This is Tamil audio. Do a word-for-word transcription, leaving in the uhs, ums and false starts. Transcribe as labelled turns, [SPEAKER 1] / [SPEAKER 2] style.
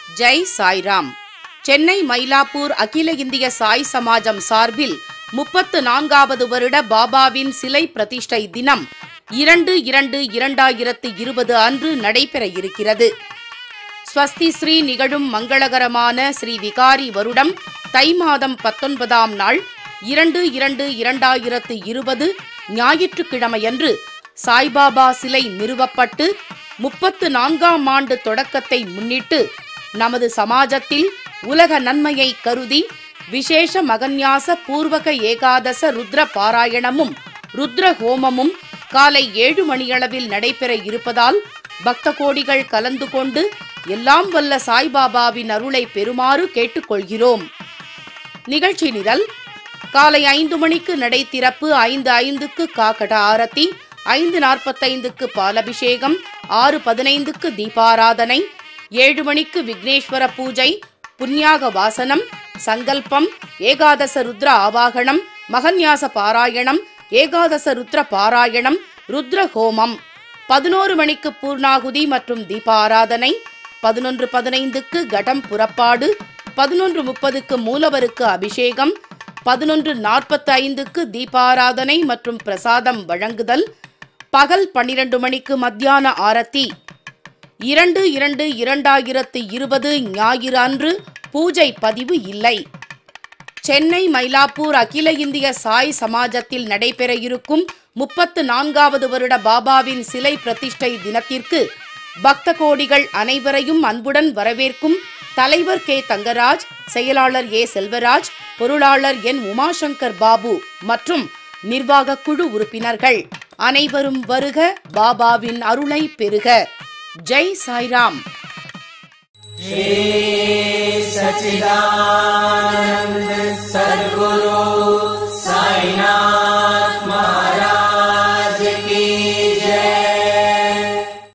[SPEAKER 1] ஜெய் சாய்ராம். சென்னை மயிலாப்பூர் அகில இந்திய சாய் சமாஜம் சார்பில் முப்பத்து நான்காவது வருட பாபாவின் சிலை பிரதிஷ்டை தினம் இரண்டு இரண்டு இரண்டாயிரத்து இருபது அன்று நடைபெற இருக்கிறது. ஸ்வஸ்தி ஸ்ரீ நிகழும் மங்களகரமான ஸ்ரீ விகாரி வருடம் தை மாதம் பத்தொன்பதாம் நாள் இரண்டு இரண்டு இரண்டாயிரத்து இருபது ஞாயிற்றுக்கிழமையன்று சாய்பாபா சிலை நிறுவப்பட்டு முப்பத்து நான்காம் ஆண்டு தொடக்கத்தை முன்னிட்டு நமது சமாஜத்தில் உலக நன்மையை கருதி விசேஷ மகன்யாச பூர்வக ஏகாதச ருத்ர பாராயணமும் ருத்ர ஹோமமும் காலை ஏழு மணியளவில் நடைபெற இருப்பதால் பக்த கோடிகள் கலந்து கொண்டு எல்லாம் வல்ல சாய்பாபாவின் அருளை பெறுமாறு கேட்டுக்கொள்கிறோம். நிகழ்ச்சி நிரல்: காலை ஐந்து மணிக்கு நடை திறப்பு, ஐந்து ஐந்துக்கு காக்கட ஆரத்தி, ஐந்து நாற்பத்தைந்துக்கு பாலபிஷேகம், ஆறு பதினைந்துக்கு தீபாராதனை, ஏழு மணிக்கு விக்னேஸ்வர பூஜை, புண்ணியாக வாசனம், சங்கல்பம், ஏகாதச ருத்ர ஆவாகனம், மகன்யாச பாராயணம், ஏகாதச ருத்ர பாராயணம், ருத்ர ஹோமம். பதினோரு மணிக்கு பூர்ணாகுதி மற்றும் தீபாராதனை, பதினொன்று பதினைந்துக்கு கடம் புறப்பாடு, பதினொன்று முப்பதுக்கு மூலவருக்கு அபிஷேகம், பதினொன்று நாற்பத்தி ஐந்துக்கு தீபாராதனை மற்றும் பிரசாதம் வழங்குதல், பகல் பன்னிரண்டு மணிக்கு மத்தியான ஆரத்தி. இரண்டு இரண்டு இரண்டாயிரத்து இருபது ஞாயிறு அன்று பூஜை பதிவு இல்லை. சென்னை மயிலாப்பூர் அகில இந்திய சாய் சமாஜத்தில் நடைபெற இருக்கும் முப்பத்து நான்காவது வருட பாபாவின் சிலை பிரதிஷ்டை தினத்திற்கு பக்த கோடிகள் அனைவரையும் அன்புடன் வரவேற்கும் தலைவர் கே தங்கராஜ், செயலாளர் ஏ செல்வராஜ், பொருளாளர் என் உமாசங்கர் பாபு மற்றும் நிர்வாக குழு உறுப்பினர்கள் அனைவரும் வருக, பாபாவின் அருளை பெறுக. ஜெய் சாய்ராம்.
[SPEAKER 2] श्री सच्चिदानंद सद्गुरु